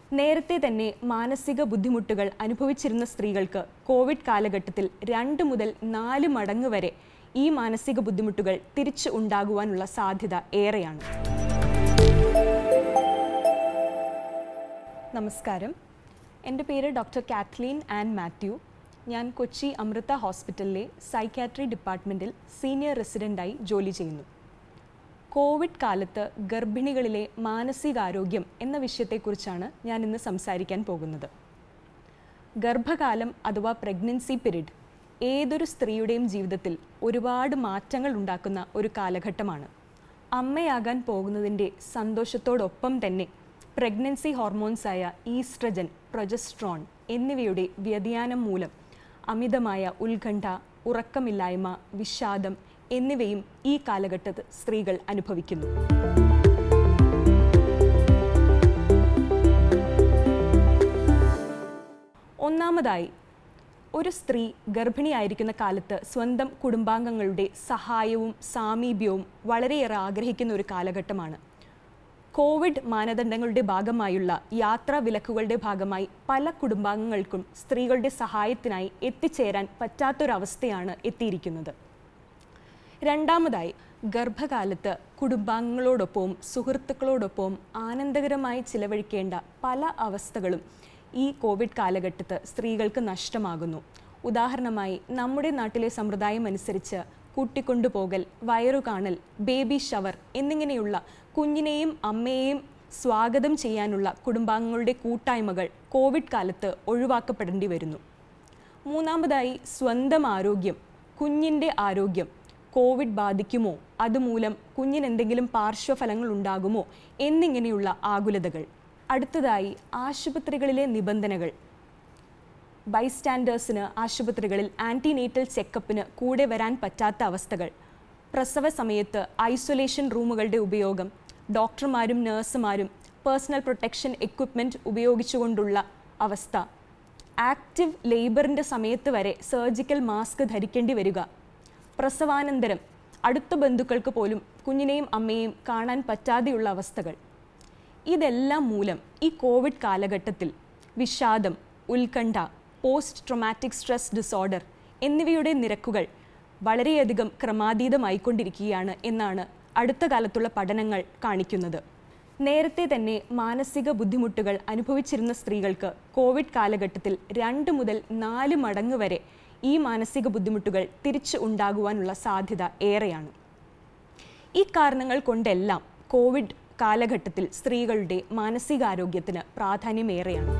നേരത്തെ തന്നെ മാനസിക ബുദ്ധിമുട്ടുകൾ അനുഭവിച്ചിരുന്ന സ്ത്രീകൾക്ക് കോവിഡ് കാലഘട്ടത്തിൽ 2 മുതൽ 4 മടങ്ങ് വരെ ഈ മാനസിക ബുദ്ധിമുട്ടുകൾ തിരിച്ചു ഉണ്ടാകുവാനുള്ള സാധ്യത ഏറെയാണ്. നമസ്കാരം, എൻ്റെ പേര് ഡോക്ടർ.കാത്ലീൻ ആൻഡ് മാത്യു. ഞാൻ കൊച്ചി അമൃത ഹോസ്പിറ്റലിലെ സൈക്യാട്രി ഡിപ്പാർട്ട്മെൻറ്റിൽ സീനിയർ റെസിഡൻ്റായി ജോലി ചെയ്യുന്നു. കോവിഡ് കാലത്ത് ഗർഭിണികളിലെ മാനസികാരോഗ്യം എന്ന വിഷയത്തെക്കുറിച്ചാണ് ഞാൻ ഇന്ന് സംസാരിക്കാൻ പോകുന്നത്. ഗർഭകാലം അഥവാ പ്രഗ്നൻസി പീരീഡ് ഏതൊരു സ്ത്രീയുടെയും ജീവിതത്തിൽ ഒരുപാട് മാറ്റങ്ങൾ ഉണ്ടാക്കുന്ന ഒരു കാലഘട്ടമാണ്. അമ്മയാകാൻ പോകുന്നതിൻ്റെ സന്തോഷത്തോടൊപ്പം തന്നെ പ്രഗ്നൻസി ഹോർമോൺസായ ഈസ്ട്രജൻ, പ്രൊജസ്ട്രോൺ എന്നിവയുടെ വ്യതിയാനം മൂലം അമിതമായ ഉത്കണ്ഠ, ഉറക്കമില്ലായ്മ, വിഷാദം എന്നിവയും ഈ കാലഘട്ടത്തിൽ സ്ത്രീകൾ അനുഭവിക്കുന്നു. ഒന്നാമതായി, ഒരു സ്ത്രീ ഗർഭിണിയായിരിക്കുന്ന കാലത്ത് സ്വന്തം കുടുംബാംഗങ്ങളുടെ സഹായവും സാമീപ്യവും വളരെയേറെ ആഗ്രഹിക്കുന്ന ഒരു കാലഘട്ടമാണ്. കോവിഡ് മാനദണ്ഡങ്ങളുടെ ഭാഗമായുള്ള യാത്രാ വിലക്കുകളുടെ ഭാഗമായി പല കുടുംബാംഗങ്ങൾക്കും സ്ത്രീകളുടെ സഹായത്തിനായി എത്തിച്ചേരാൻ പറ്റാത്തൊരവസ്ഥയാണ് എത്തിയിരിക്കുന്നത്. രണ്ടാമതായി, ഗർഭകാലത്ത് കുടുംബാംഗങ്ങളോടൊപ്പവും സുഹൃത്തുക്കളോടൊപ്പവും ആനന്ദകരമായി ചിലവഴിക്കേണ്ട പല അവസ്ഥകളും ഈ കോവിഡ് കാലഘട്ടത്ത് സ്ത്രീകൾക്ക് നഷ്ടമാകുന്നു. ഉദാഹരണമായി, നമ്മുടെ നാട്ടിലെ സമ്പ്രദായം അനുസരിച്ച് കൂട്ടിക്കൊണ്ടുപോകൽ, വയറുകാണൽ, ബേബി ഷവർ എന്നിങ്ങനെയുള്ള കുഞ്ഞിനെയും അമ്മയെയും സ്വാഗതം ചെയ്യാനുള്ള കുടുംബാംഗങ്ങളുടെ കൂട്ടായ്മകൾ കോവിഡ് കാലത്ത് ഒഴിവാക്കപ്പെടേണ്ടി വരുന്നു. മൂന്നാമതായി, സ്വന്തം ആരോഗ്യം, കുഞ്ഞിൻ്റെ ആരോഗ്യം കോവിഡ് ബാധിക്കുമോ, അതുമൂലം കുഞ്ഞിന് എന്തെങ്കിലും പാർശ്വഫലങ്ങൾ ഉണ്ടാകുമോ എന്നിങ്ങനെയുള്ള ആകുലതകൾ. അടുത്തതായി, ആശുപത്രികളിലെ നിബന്ധനകൾ. ബൈസ്റ്റാൻഡേഴ്സിന് ആശുപത്രികളിൽ ആൻറ്റിനേറ്റൽ ചെക്കപ്പിന് കൂടെ വരാൻ പറ്റാത്ത അവസ്ഥകൾ, പ്രസവ സമയത്ത് ഐസൊലേഷൻ റൂമുകളുടെ ഉപയോഗം, ഡോക്ടർമാരും നഴ്സുമാരും പേഴ്സണൽ പ്രൊട്ടക്ഷൻ എക്വിപ്മെൻറ്റ് ഉപയോഗിച്ചുകൊണ്ടുള്ള അവസ്ഥ, ആക്റ്റീവ് ലേബറിൻ്റെ സമയത്ത് വരെ സർജിക്കൽ മാസ്ക് ധരിക്കേണ്ടി വരിക, പ്രസവാനന്തരം അടുത്ത ബന്ധുക്കൾക്ക് പോലും കുഞ്ഞിനെയും അമ്മയെയും കാണാൻ പറ്റാതെയുള്ള അവസ്ഥകൾ. ഇതെല്ലാം മൂലം ഈ കോവിഡ് കാലഘട്ടത്തിൽ വിഷാദം, ഉത്കണ്ഠ, പോസ്റ്റ് ട്രോമാറ്റിക് സ്ട്രെസ് ഡിസോർഡർ എന്നിവയുടെ നിരക്കുകൾ വളരെയധികം ക്രമാതീതമായിക്കൊണ്ടിരിക്കുകയാണ് എന്നാണ് അടുത്ത കാലത്തുള്ള പഠനങ്ങൾ കാണിക്കുന്നത്. നേരത്തെ തന്നെ മാനസിക ബുദ്ധിമുട്ടുകൾ അനുഭവിച്ചിരുന്ന സ്ത്രീകൾക്ക് കോവിഡ് കാലഘട്ടത്തിൽ 2 മുതൽ 4 മടങ്ങ് വരെ ഈ മാനസിക ബുദ്ധിമുട്ടുകൾ തിരിച്ചു ഉണ്ടാകുവാനുള്ള സാധ്യത ഏറെയാണ്. ഈ കാരണങ്ങൾ കൊണ്ടെല്ലാം കോവിഡ് കാലഘട്ടത്തിൽ സ്ത്രീകളുടെ മാനസികാരോഗ്യത്തിന് പ്രാധാന്യമേറെയാണ്.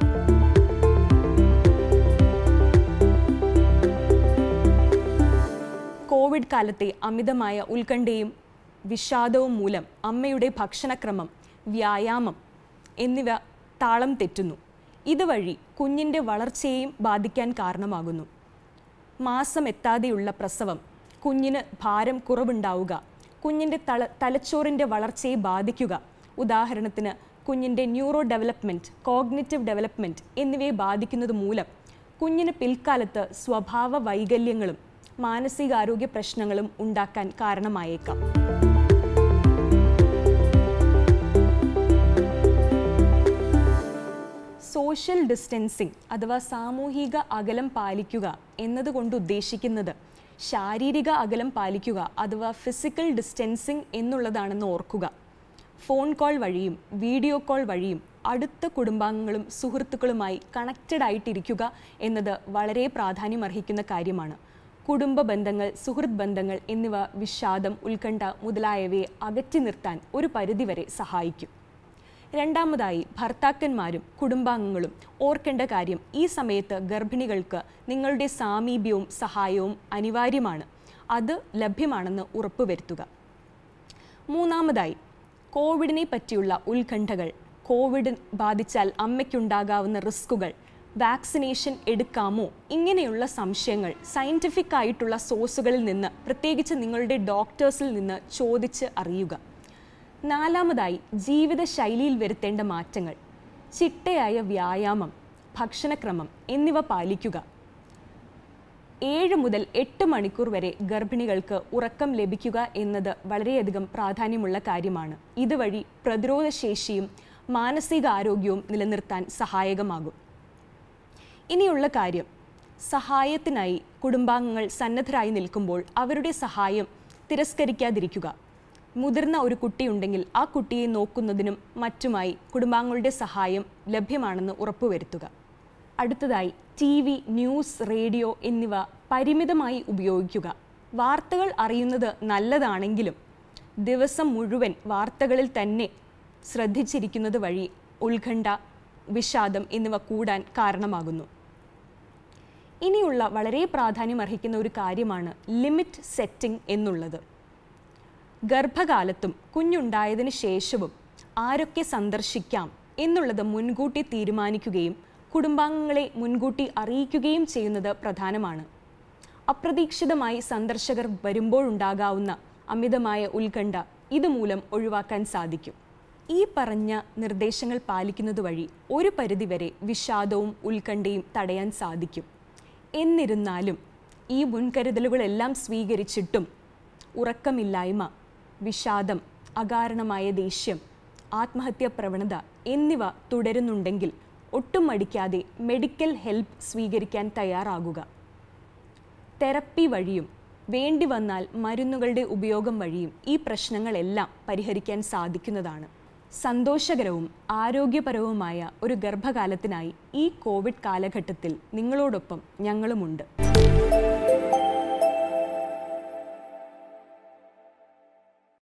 കോവിഡ് കാലത്തെ അമിതമായ ഉത്കണ്ഠയും വിഷാദവും മൂലം അമ്മയുടെ ഭക്ഷണക്രമം, വ്യായാമം എന്നിവ താളം തെറ്റുന്നു. ഇതുവഴി കുഞ്ഞിൻ്റെ വളർച്ചയെയും ബാധിക്കാൻ കാരണമാകുന്നു. മാസം എത്താതെയുള്ള പ്രസവം, കുഞ്ഞിന് ഭാരം കുറവുണ്ടാവുക, കുഞ്ഞിൻ്റെ തലച്ചോറിൻ്റെ വളർച്ചയെ ബാധിക്കുക, ഉദാഹരണത്തിന് കുഞ്ഞിൻ്റെ ന്യൂറോ ഡെവലപ്മെൻറ്റ്, കോഗ്നിറ്റീവ് ഡെവലപ്മെൻറ്റ് എന്നിവയെ ബാധിക്കുന്നത് മൂലം കുഞ്ഞിന് പിൽക്കാലത്ത് സ്വഭാവ വൈകല്യങ്ങളും മാനസികാരോഗ്യ പ്രശ്നങ്ങളും ഉണ്ടാക്കാൻ കാരണമായേക്കാം. സോഷ്യൽ ഡിസ്റ്റൻസിങ് അഥവാ സാമൂഹിക അകലം പാലിക്കുക എന്നതുകൊണ്ട് ഉദ്ദേശിക്കുന്നത് ശാരീരിക അകലം പാലിക്കുക അഥവാ ഫിസിക്കൽ ഡിസ്റ്റൻസിങ് എന്നുള്ളതാണെന്ന് ഓർക്കുക. ഫോൺ കോൾ വഴിയും വീഡിയോ കോൾ വഴിയും അടുത്ത കുടുംബാംഗങ്ങളും സുഹൃത്തുക്കളുമായി കണക്റ്റഡ് ആയിട്ടിരിക്കുക എന്നത് വളരെ പ്രാധാന്യമർഹിക്കുന്ന കാര്യമാണ്. കുടുംബ ബന്ധങ്ങൾ, സുഹൃത്ത് ബന്ധങ്ങൾ എന്നിവ വിഷാദം, ഉത്കണ്ഠ മുതലായവയെ അകറ്റി നിർത്താൻ ഒരു പരിധിവരെ സഹായിക്കും. രണ്ടാമതായി, ഭർത്താക്കന്മാരും കുടുംബാംഗങ്ങളും ഓർക്കേണ്ട കാര്യം, ഈ സമയത്ത് ഗർഭിണികൾക്ക് നിങ്ങളുടെ സാമീപ്യവും സഹായവും അനിവാര്യമാണ്. അത് ലഭ്യമാണെന്ന് ഉറപ്പുവരുത്തുക. മൂന്നാമതായി, കോവിഡിനെ പറ്റിയുള്ള ഉത്കണ്ഠകൾ, കോവിഡ് ബാധിച്ചാൽ അമ്മയ്ക്കുണ്ടാകാവുന്ന റിസ്കുകൾ, വാക്സിനേഷൻ എടുക്കാമോ, ഇങ്ങനെയുള്ള സംശയങ്ങൾ സയൻറ്റിഫിക് ആയിട്ടുള്ള സോഴ്സുകളിൽ നിന്ന്, പ്രത്യേകിച്ച് നിങ്ങളുടെ ഡോക്ടേഴ്സിൽ നിന്ന് ചോദിച്ച് അറിയുക. നാലാമതായി, ജീവിതശൈലിയിൽ വരുത്തേണ്ട മാറ്റങ്ങൾ, ചിട്ടയായ വ്യായാമം, ഭക്ഷണക്രമം എന്നിവ പാലിക്കുക. 7 മുതൽ 8 മണിക്കൂർ വരെ ഗർഭിണികൾക്ക് ഉറക്കം ലഭിക്കുക എന്നത് വളരെയധികം പ്രാധാന്യമുള്ള കാര്യമാണ്. ഇതുവഴി പ്രതിരോധശേഷിയും മാനസികാരോഗ്യവും നിലനിർത്താൻ സഹായകമാകും. ഇനിയുള്ള കാര്യം, സഹായത്തിനായി കുടുംബാംഗങ്ങൾ സന്നദ്ധരായി നിൽക്കുമ്പോൾ അവരുടെ സഹായം തിരസ്കരിക്കാതിരിക്കുക. മുതിർന്ന ഒരു കുട്ടിയുണ്ടെങ്കിൽ ആ കുട്ടിയെ നോക്കുന്നതിനും മറ്റുമായി കുടുംബാംഗങ്ങളുടെ സഹായം ലഭ്യമാണെന്ന് ഉറപ്പുവരുത്തുക. അടുത്തതായി, TV, ന്യൂസ്, റേഡിയോ എന്നിവ പരിമിതമായി ഉപയോഗിക്കുക. വാർത്തകൾ അറിയുന്നത് നല്ലതാണെങ്കിലും ദിവസം മുഴുവൻ വാർത്തകളിൽ തന്നെ ശ്രദ്ധിച്ചിരിക്കുന്നത് വഴി ഉത്കണ്ഠ, വിഷാദം എന്നിവ കൂടാൻ കാരണമാകുന്നു. ഇനിയുള്ള വളരെ പ്രാധാന്യമർഹിക്കുന്ന ഒരു കാര്യമാണ് ലിമിറ്റ് സെറ്റിംഗ് എന്നുള്ളത്. ഗർഭകാലത്തും കുഞ്ഞുണ്ടായതിനു ശേഷവും ആരൊക്കെ സന്ദർശിക്കാം എന്നുള്ളത് മുൻകൂട്ടി തീരുമാനിക്കുകയും കുടുംബാംഗങ്ങളെ മുൻകൂട്ടി അറിയിക്കുകയും ചെയ്യുന്നത് പ്രധാനമാണ്. അപ്രതീക്ഷിതമായി സന്ദർശകർ വരുമ്പോഴുണ്ടാകാവുന്ന അമിതമായ ഉത്കണ്ഠ ഇതുമൂലം ഒഴിവാക്കാൻ സാധിക്കും. ഈ പറഞ്ഞ നിർദ്ദേശങ്ങൾ പാലിക്കുന്നത് വഴി ഒരു പരിധിവരെ വിഷാദവും ഉത്കണ്ഠയും തടയാൻ സാധിക്കും. എന്നിരുന്നാലും ഈ മുൻകരുതലുകളെല്ലാം സ്വീകരിച്ചിട്ടും ഉറക്കമില്ലായ്മ, വിഷാദം, അകാരണമായ ദേഷ്യം, ആത്മഹത്യാ പ്രവണത എന്നിവ തുടരുന്നുണ്ടെങ്കിൽ ഒട്ടും മടിക്കാതെ മെഡിക്കൽ ഹെൽപ്പ് സ്വീകരിക്കാൻ തയ്യാറാകുക. തെറപ്പി വഴിയും വേണ്ടി വന്നാൽ മരുന്നുകളുടെ ഉപയോഗം വഴിയും ഈ പ്രശ്നങ്ങളെല്ലാം പരിഹരിക്കാൻ സാധിക്കുന്നതാണ്. സന്തോഷകരവും ആരോഗ്യപരവുമായ ഒരു ഗർഭകാലത്തിനായി ഈ കോവിഡ് കാലഘട്ടത്തിൽ നിങ്ങളോടൊപ്പം ഞങ്ങളുമുണ്ട്.